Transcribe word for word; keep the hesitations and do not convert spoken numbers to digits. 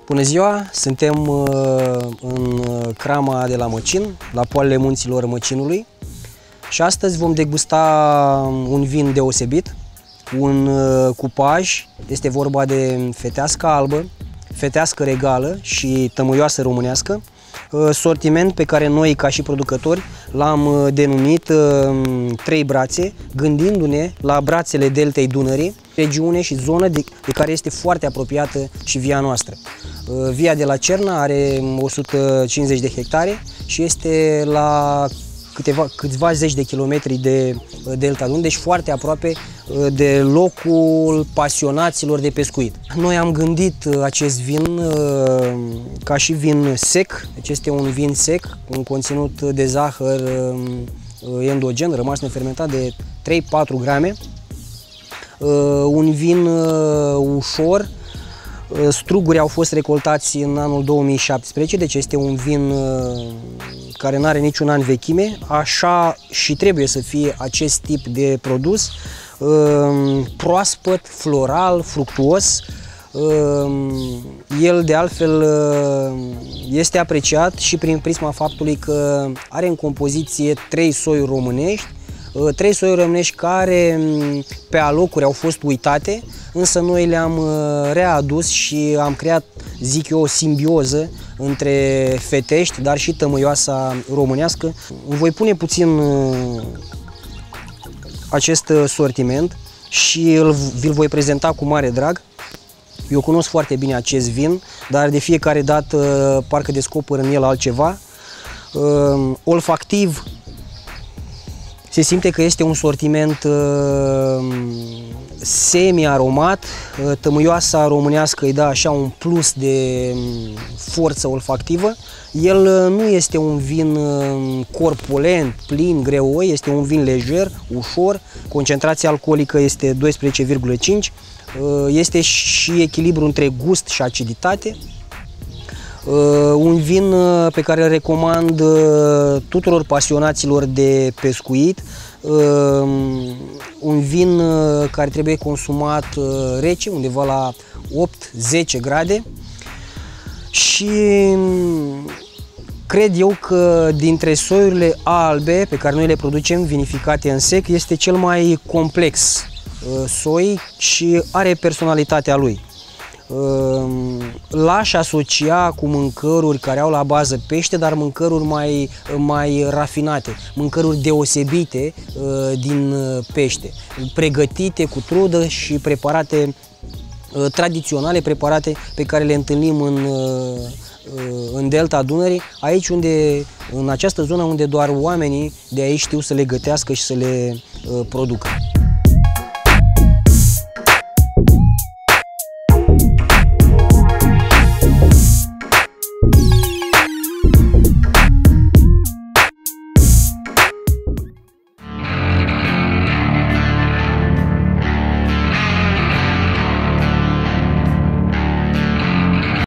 Bună ziua! Suntem în crama de la Măcin, la poalele munților Măcinului și astăzi vom degusta un vin deosebit, un cupaj. Este vorba de fetească albă, fetească regală și tămâioasă românească, sortiment pe care noi, ca și producători, l-am denumit trei brațe, gândindu-ne la brațele deltei Dunării, regiune și zonă de, de care este foarte apropiată și via noastră. Via de la Cerna are o sută cincizeci de hectare și este la câteva, câțiva zeci de kilometri de delta Dunării, deci foarte aproape de locul pasionaților de pescuit. Noi am gândit acest vin ca și vin sec, deci este un vin sec, un conținut de zahăr endogen, rămas nefermentat de trei patru grame, un vin ușor. Strugurii au fost recoltați în anul două mii șaptesprezece, deci este un vin care nu are niciun an vechime, așa și trebuie să fie acest tip de produs, proaspăt, floral, fructuos. El de altfel este apreciat și prin prisma faptului că are în compoziție trei soiuri românești, trei soiuri românești care pe alocuri au fost uitate, însă noi le-am readus și am creat, zic eu, o simbioză între fetești, dar și tămâioasa românească. Voi pune puțin acest sortiment și vi-l voi prezenta cu mare drag. Eu cunosc foarte bine acest vin, dar de fiecare dată parcă descoper în el altceva. Olfactiv, se simte că este un sortiment semi-aromat, tămâioasa românească îi dă așa un plus de forță olfactivă. El nu este un vin corpulent, plin, greoi, este un vin lejer, ușor, concentrația alcoolică este doisprezece virgulă cinci, este și echilibru între gust și aciditate. Un vin pe care îl recomand tuturor pasionaților de pescuit, un vin care trebuie consumat rece, undeva la opt zece grade, și cred eu că dintre soiurile albe pe care noi le producem vinificate în sec este cel mai complex soi și are personalitatea lui. L-aș asocia cu mâncăruri care au la bază pește, dar mâncăruri mai, mai rafinate, mâncăruri deosebite din pește, pregătite cu trudă și preparate tradiționale, preparate pe care le întâlnim în, în delta Dunării, aici unde, în această zonă unde doar oamenii de aici știu să le gătească și să le producă.